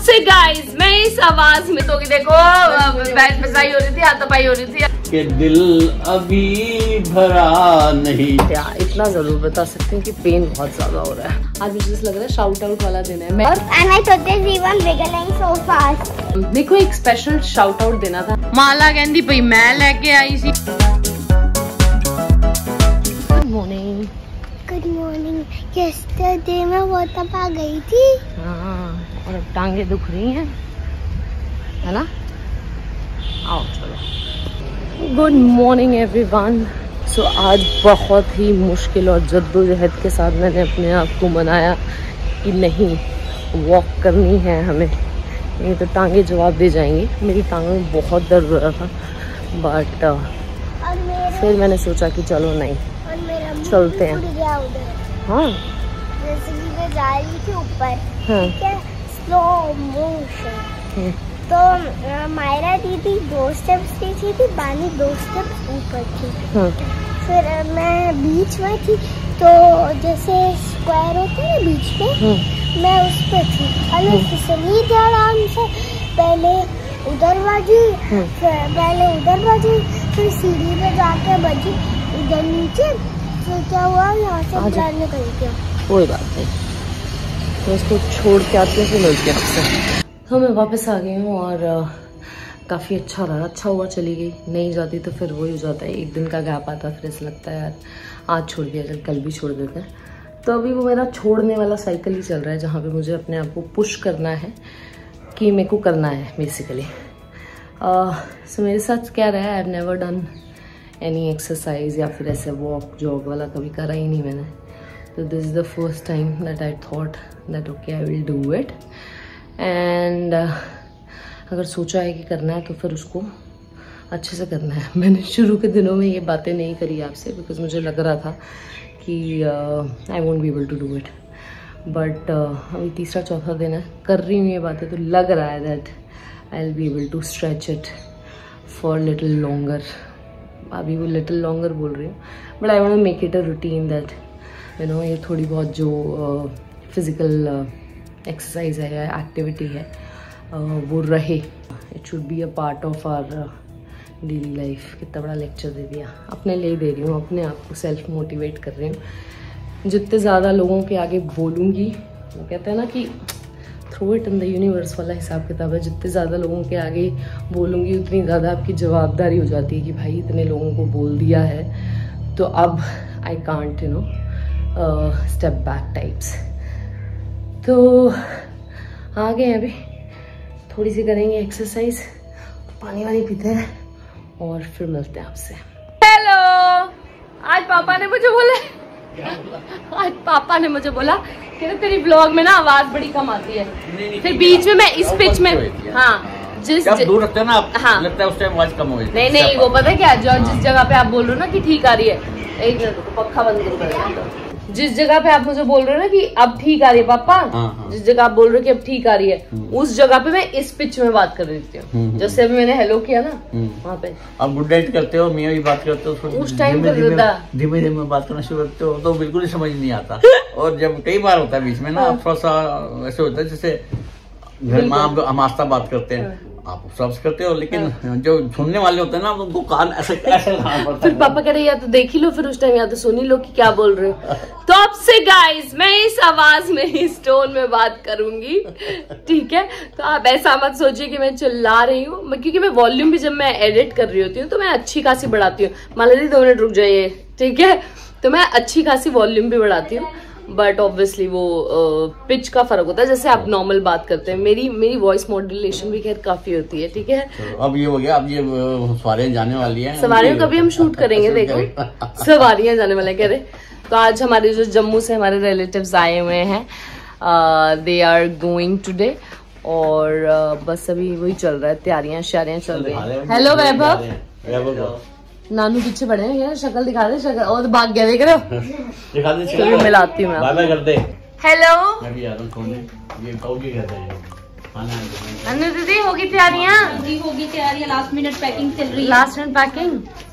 से गाइस मैं इस आवाज में तो कि देखो बैठ बजाई हो रही थी, हाथापाई हो रही थी कि दिल अभी भरा नहीं। यार इतना जरूर बता सकते हैं कि पेन बहुत ज्यादा हो रहा है। आज मुझे लग रहा है शाउट आउट वाला दिन है। मेरे को एक स्पेशल शाउट आउट देना था। माला कहती भाई मैं लेके आई सी। Good morning. Good morning. Yesterday मैं बहुत आ गई थी। हाँ, और अब टांगे दुख रही हैं, है ना? आओ चलो। Good morning everyone. सो आज बहुत ही मुश्किल और जद्दोजहद के साथ मैंने अपने आप को मनाया कि नहीं, वॉक करनी है हमें, नहीं तो टांगे जवाब दे जाएंगी। मेरी टांगों में बहुत दर्द हो रहा था, बट फिर मैंने सोचा कि चलो नहीं, चलते हैं। हाँ, जैसे कि मैं जा रही थी ऊपर, हाँ, ठीक है, स्लो मोशन। तो मायरा दीदी 2 स्टेप्स नीचे थी, बानी 2 स्टेप्स ऊपर थी। हाँ, फिर मैं बीच में थी, तो जैसे स्क्वायर होता है ना बीच में, मैं उस पर थी और मैं फिसली थी आराम से। पहले उधर बाजी, फिर सीढ़ी पे जाके बजी उधर नीचे। फिर क्या हुआ, यहाँ से ब्लड निकल गया। कोई बात नहीं, तो इसको छोड़ के आते हैं, फिर मिलते हैं आपसे। तो मैं वापस आ गई हूँ और काफ़ी अच्छा रहा। अच्छा हुआ चली गई, नहीं जाती तो फिर वही हो जाता है, एक दिन का गैप आता है, फिर ऐसा लगता है यार आज छोड़ दिया जाए, कल भी छोड़ देते हैं। तो अभी वो मेरा छोड़ने वाला साइकिल ही चल रहा है, जहाँ पे मुझे अपने आप को पुश करना है कि मेरे को करना है बेसिकली। सो मेरे साथ क्या रहा है, I have never done any exercise या फिर ऐसे वॉक जॉग वाला कभी करा ही नहीं मैंने। तो this is the first time that I thought that okay I will do it. And अगर सोचा है कि करना है तो फिर उसको अच्छे से करना है। मैंने शुरू के दिनों में ये बातें नहीं करी आपसे, बिकॉज मुझे लग रहा था कि I won't be able to do it, but अभी तीसरा चौथा दिन है, कर रही हूँ ये बातें, तो लग रहा है that I will be able to stretch it for little longer. अभी वो लिटिल लॉन्गर बोल रही हूँ, but I want to make it a routine that you know ये थोड़ी बहुत जो फिजिकल एक्सरसाइज है या एक्टिविटी है वो रहे। It should be a part of our daily life. कितना बड़ा लेक्चर दे दिया, अपने लिए दे रही हूँ, अपने आप को सेल्फ मोटिवेट कर रही हूँ। जितने ज़्यादा लोगों के आगे बोलूँगी, वो कहते हैं ना कि throw it in the universe वाला हिसाब किताब है, जितने ज़्यादा लोगों के आगे बोलूँगी उतनी ज़्यादा आपकी जवाबदारी हो जाती है कि भाई इतने लोगों को बोल दिया है तो अब I can't you know step back types. तो आ गए अभी, थोड़ी सी करेंगे एक्सरसाइज, पानी वानी पीते हैं और फिर मिलते हैं आपसे। हेलो, आज पापा ने मुझे बोला कि तेरी ब्लॉग में ना आवाज बड़ी कम आती है। फिर बीच में मैं इस पिच में, हाँ जिस दूर रखते हैं ना आप, हाँ लगता है उस टाइम आवाज कम हो गई। नहीं वो पता है क्या, जो जिस जगह पे आप बोल रहे हो ना कि ठीक आ रही है, एक मिनट पक्का बंद करो। जिस जगह पे आप मुझे बोल रहे हो ना कि अब ठीक आ रही है पापा, हाँ। जिस जगह आप बोल रहे हो कि अब ठीक आ रही है, उस जगह पे मैं इस पिच में बात कर रही हूँ। जैसे अभी मैंने हेलो किया ना, वहाँ पे आप गुड नाइट करते हो, मियाँ भी बात करते हो, उस टाइम धीमे धीमे बात करना शुरू करते हो तो बिल्कुल ही समझ नहीं आता। और जब कई बार होता है बीच में ना, थोड़ा सा ऐसे होता है जैसे घर में हम आस्था बात करते हैं, आप सब करते हो, लेकिन जो सुनने वाले होते हैं ना उनको कान ऐसे फिर पापा कह रहे या तो देख ही लो, फिर उस टाइम या तो सुन ही लो कि क्या बोल रहे हो। तो अब से गाइस मैं इस आवाज में, इस टोन में बात करूंगी, ठीक है? तो आप ऐसा मत सोचिए कि मैं चिल्ला रही हूँ, क्योंकि मैं वॉल्यूम भी जब मैं एडिट कर रही होती हूँ तो मैं अच्छी खासी बढ़ाती हूँ। माला दी 2 मिनट रुक जाइए, ठीक है? तो मैं अच्छी खासी वॉल्यूम भी बढ़ाती हूँ, बट ऑब्वियसली वो पिच का फर्क होता है। जैसे आप नॉर्मल बात करते हैं, मेरी वॉइस मॉड्यूलेशन भी खैर काफी होती है, ठीक है? अब ये हो गया, अब ये सवारियां जाने वाली हैं, सवारियों का भी हम शूट करेंगे, देखो सवारियां जाने वाले कह रहे। तो आज हमारे जो जम्मू से हमारे रिलेटिव्स आए हुए हैं, दे आर गोइंग टुडे, और बस अभी वही चल रहा है, तैयारियां शारियां चल रही हैं। हेलो वैभव, नानू पीछे पड़े हैं, शक्ल दिखा दे, शक्ल और भाग गया, देख रहे हो? दिखा दे, मिलाती हूँ मैं। कर दे। हेलो, मैं भी आ रहा हूं सोने, ये कहोगी कहते हैं। अनु दीदी होगी तैयारियां? जी होगी तैयारियां, लास्ट मिनट पैकिंग चल रही है। लास्ट मिनट पैकिंग,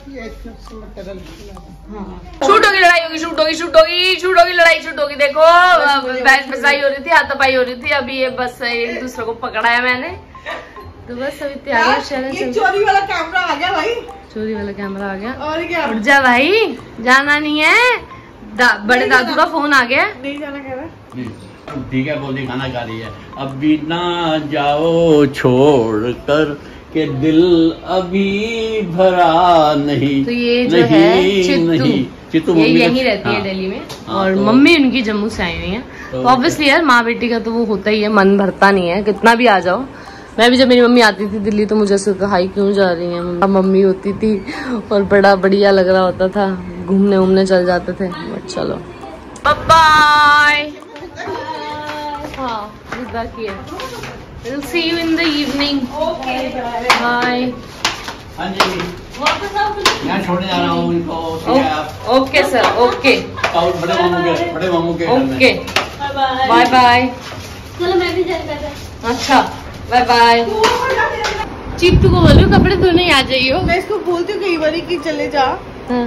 शूट होगी लड़ाई होगी, शूट होगी, शूट होगी, शूट होगी, लड़ाई शूट होगी। देखो बहस बसाई हो रही थी, हाथापाई हो रही थी। अभी ये बस एक दूसरे को पकड़ा है मैंने, तो बस अभी तैयारी। चोरी वाला कैमरा आ गया भाई, चोरी वाला कैमरा आ गया। और क्या, उठ जा भाई, जाना नहीं है। बड़े दादू का फोन आ गया। नहीं जाना कह रहा। ठीक है, बोली खाना खा रही है। अभी ना जाओ छोड़ कर के दिल अभी भरा नहीं। तो ये जो है चित्तू, ये यहीं रहती है दिल्ली में, और मम्मी उनकी जम्मू से आई हुई है। तो ऑब्वियसली यार माँ बेटी का तो वो होता ही है, मन भरता नहीं है कितना भी आ जाओ। मैं भी जब मेरी मम्मी आती थी दिल्ली तो मुझे ऐसा हाई क्यों जा रही है, मम्मी होती थी और बड़ा बढ़िया लग रहा होता था, घूमने उमने चल जाते थे। बट चलो बाय। हाँ बाकी है, we'll see you in the evening. Bye. हाँ जी, मैं छोड़ने जा रहा हूँ इनको। Okay sir, okay. बड़े मामू के ओके, बाय बाय। चलो मैं भी जाऊंगा। अच्छा बाय बाय। चित्तू को बोलो कपड़े धोने आ जाइयो। मैं इसको बोलती हूँ कई बार कि चले जा। हाँ।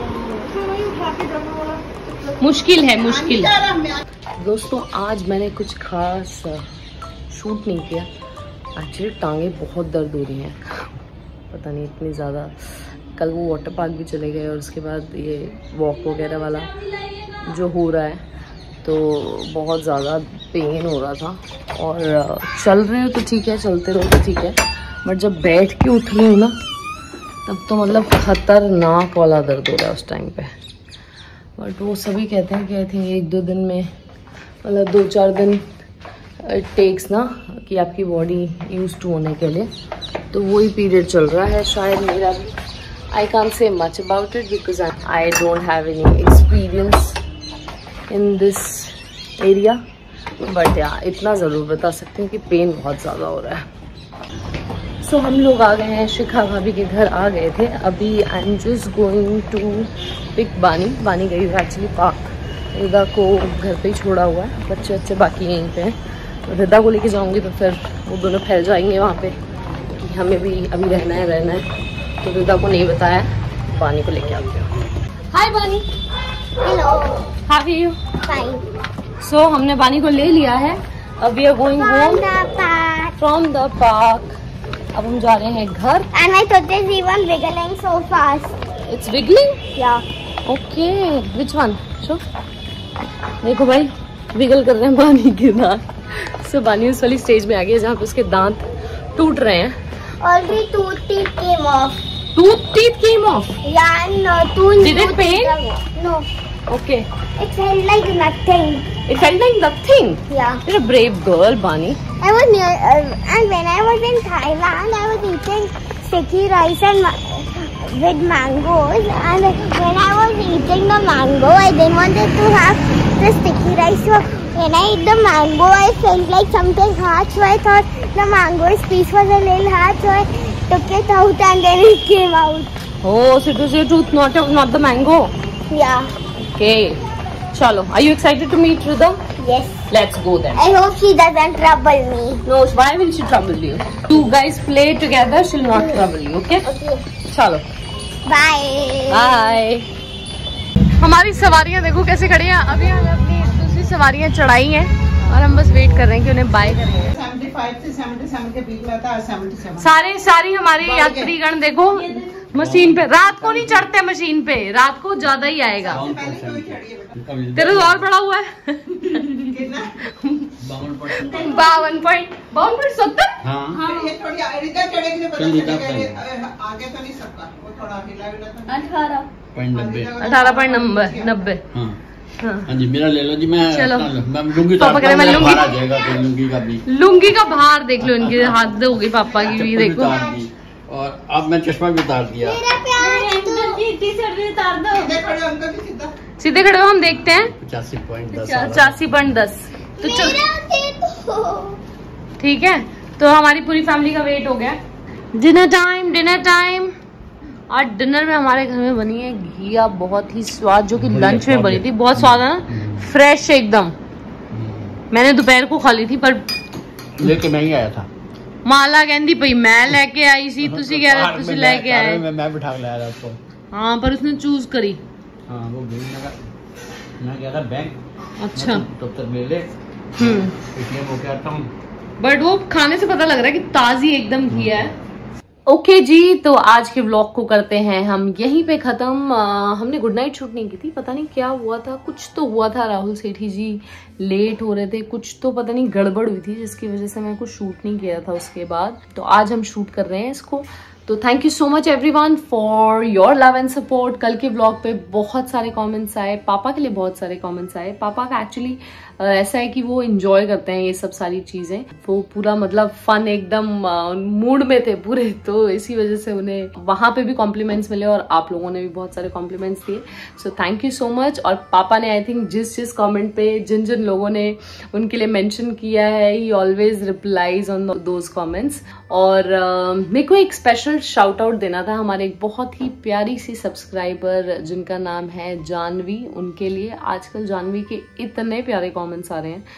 मुश्किल है, मुश्किल। दोस्तों आज मैंने कुछ खास शूट नहीं किया, एक्चुअली टांगे बहुत दर्द हो रही हैं, पता नहीं इतनी ज़्यादा। कल वो वाटर पार्क भी चले गए और उसके बाद ये वॉक वगैरह वाला जो हो रहा है तो बहुत ज़्यादा पेन हो रहा था। और चल रहे हो तो ठीक है, चलते रहो तो ठीक है, बट जब बैठ के उठ रही हूँ ना तब तो मतलब खतरनाक वाला दर्द हो रहा है उस टाइम पे। बट वो सभी कहते हैं कि आई थिंक 1-2 दिन में, मतलब 2-4 दिन टेक्स ना कि आपकी बॉडी यूज टू होने के लिए, तो वही पीरियड चल रहा है शायद मेरा भी। I can't say much about it because I don't have any experience in this area, but yeah इतना ज़रूर बता सकते हैं कि पेन बहुत ज़्यादा हो रहा है। सो हम लोग आ गए हैं, शिखा भाभी के घर आ गए थे। अभी I am just going to pick Bani गई है एक्चुअली पार्क, रिदा को घर पे ही छोड़ा हुआ है, बच्चे बाकी यहीं पे हैं। तो रिदा को लेके जाऊंगी तो फिर वो दोनों फैल जाएंगे वहाँ पे कि हमें भी अभी रहना है। तो रिदा को नहीं बताया, बानी को लेके आती हूँ। Hi Bani, hello, how are you? Fine. So हमने बानी को ले लिया है, अब we are going home from the park. अब हम जा रहे हैं घर। And my toes is even wiggling so fast. It's wiggling? Yeah. Okay, which one? Show. देखो भाई, विगल कर रहे हैं बानी के दांत। सो बानी उस वाली स्टेज में आ गई है जहाँ पे उसके दांत टूट रहे हैं। Already tooth teeth came off. Tooth teeth came off? Yeah, no, tooth. Did it pain? No. Okay. It felt like nothing. It felt like nothing? Yeah. You're a brave girl, Bani. I was near, and when I was in Thailand, I was eating sticky rice and with mangoes. And when I was eating the mango, I didn't want to have the sticky rice. So when I ate the mango, I felt like something hard. So I thought the mango's piece was a little hard. So I took it out and then it came out. Oh, so it was your tooth, not the mango. Yeah. Okay. Chalo. Are you excited to meet Rida? Yes. Let's go then. I hope she doesn't trouble me. No, why will she trouble you? You guys play together, she'll not trouble you, okay? Okay. चलो Bye. Bye. हमारी सवारियां देखो कैसे खड़ी हैं। अभी हमें अपनी दूसरी सवारियां चढ़ाई हैं और हम बस वेट कर रहे हैं कि उन्हें बाय करेंगे। 75 से 77 के बीच में था, 77 सारी हमारे यात्रीगण देखो मशीन पे, रात को नहीं चढ़ते मशीन पे, रात को ज्यादा ही आएगा। तेरा तो और बड़ा हुआ है 52.70। हाँ, ये थोड़ी इधर चढ़ेगी तो पता चलेगा, आगे तो नहीं सकता, वो थोड़ा हिला हिला तो 18.90। हाँ जी, मेरा ले लो जी। मैं चलो। लुंगी पापा कह रहे मैं लुंगी- आ जाएगा, तो लुंगी का भी, लुंगी का बाहर देख लो, इनके हाथ हो गई पापा की भी चप्पल भी देखो। उतार दी, और अब मैं चश्मा भी उतार दिया। मेरा प्यार सीधे खड़े हो, अंकल जी सीधा। सीधे खड़े हो, हम देखते हैं 85.10। 85.10। तो चल मेरा ठीक है, तो हमारी पूरी फैमिली का वेट हो गया। Dinner time. आज डिनर में हमारे घर में बनी है घिया, बहुत ही स्वाद, जो कि लंच में बनी थी। बहुत स्वाद है ना, फ्रेश एकदम। मैंने दोपहर को खा ली थी, पर लेके मैं ही आया था। माला कहती भाई मैं लेके आई सी, तुसी कह रहे तुसी लेके आए। मैं बिठा के लाया था उसको। हाँ पर उसने चूज करी। हाँ वो मैं गया था बैंक। अच्छा तब तक ले ले इसलिए वो क्या था, बट वो खाने से पता लग रहा है कि ताजी एकदम घी है। ओके जी, तो आज के व्लॉग को करते हैं हम यहीं पे खत्म। हमने गुड नाइट शूट नहीं की थी, पता नहीं क्या हुआ था, कुछ तो हुआ था। राहुल सेठी जी लेट हो रहे थे, कुछ तो पता नहीं गड़बड़ हुई थी जिसकी वजह से मैं कुछ शूट नहीं किया था उसके बाद। तो आज हम शूट कर रहे हैं इसको। तो thank you so much everyone for your love and support. कल के व्लॉग पे बहुत सारे कमेंट्स आए, पापा के लिए बहुत सारे कमेंट्स आए। पापा का एक्चुअली ऐसा है कि वो एंजॉय करते हैं ये सब सारी चीजें, वो पूरा मतलब फन एकदम मूड में थे पूरे, तो इसी वजह से उन्हें वहां पे भी कॉम्प्लीमेंट्स मिले और आप लोगों ने भी बहुत सारे कॉम्प्लीमेंट्स दिए। So thank you so much. और पापा ने आई थिंक जिस कमेंट पे जिन लोगों ने उनके लिए मेंशन किया है, he always replies on those comments. और मेरे को एक स्पेशल शाउट आउट देना था हमारे एक बहुत ही प्यारी सी सब्सक्राइबर जिनका नाम है जानवी। उनके लिए आजकल जानवी के इतने प्यारे कमेंट्स आ रहे हैं,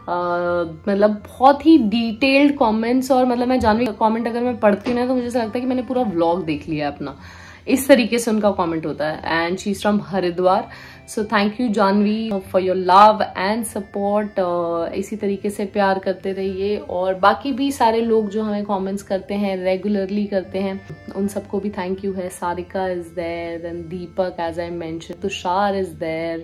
मतलब बहुत ही डिटेल्ड कमेंट्स। और मतलब मैं जानवी का कमेंट अगर मैं पढ़ती हूँ ना तो मुझे ऐसा लगता है कि मैंने पूरा व्लॉग देख लिया है अपना, इस तरीके से उनका कमेंट होता है। And she is from Haridwar. So thank you Janvi for your love and support. इसी तरीके से प्यार करते रहिए। और बाकी भी सारे लोग जो हमें कमेंट्स करते हैं, रेगुलरली करते हैं, उन सबको भी थैंक यू है। Sarika is there and Deepak as I mention, Tushar is there,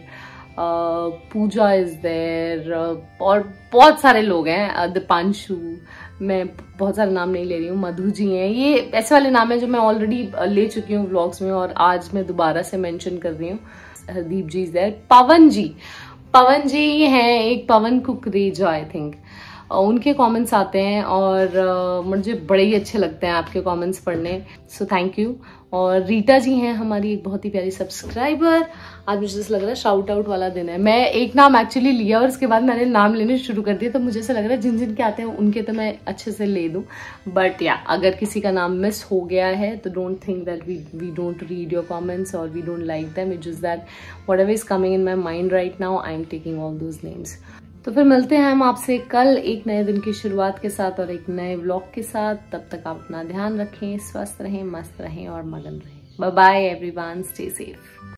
Pooja is there, और बहुत सारे लोग हैं, दीपांशु, मैं बहुत सारे नाम नहीं ले रही हूँ, मधु जी हैं। ये ऐसे वाले नाम है जो मैं ऑलरेडी ले चुकी हूँ व्लॉग्स में और आज मैं दोबारा से मेंशन कर रही हूँ। हरदीप जी इज देयर, पवन जी हैं, एक पवन कुकरेजा आई थिंक, उनके कमेंट्स आते हैं और मुझे बड़े ही अच्छे लगते हैं आपके कमेंट्स पढ़ने। So thank you. और रीटा जी हैं हमारी एक बहुत ही प्यारी सब्सक्राइबर। आज मुझे ऐसा लग रहा है शाउट आउट वाला दिन है। मैं एक नाम एक्चुअली लिया और उसके बाद मैंने नाम लेने शुरू कर दिया, तो मुझे ऐसा लग रहा है जिन के आते हैं उनके तो मैं अच्छे से ले दूं। बट या अगर किसी का नाम मिस हो गया है तो don't think that we don't read your comments और we don't like them. It just that whatever is coming in my mind right now, I am taking all those names. तो फिर मिलते हैं हम आपसे कल एक नए दिन की शुरुआत के साथ और एक नए व्लॉग के साथ। तब तक आप अपना ध्यान रखें, स्वस्थ रहें, मस्त रहें और मगन रहें। Bye bye everyone, stay safe.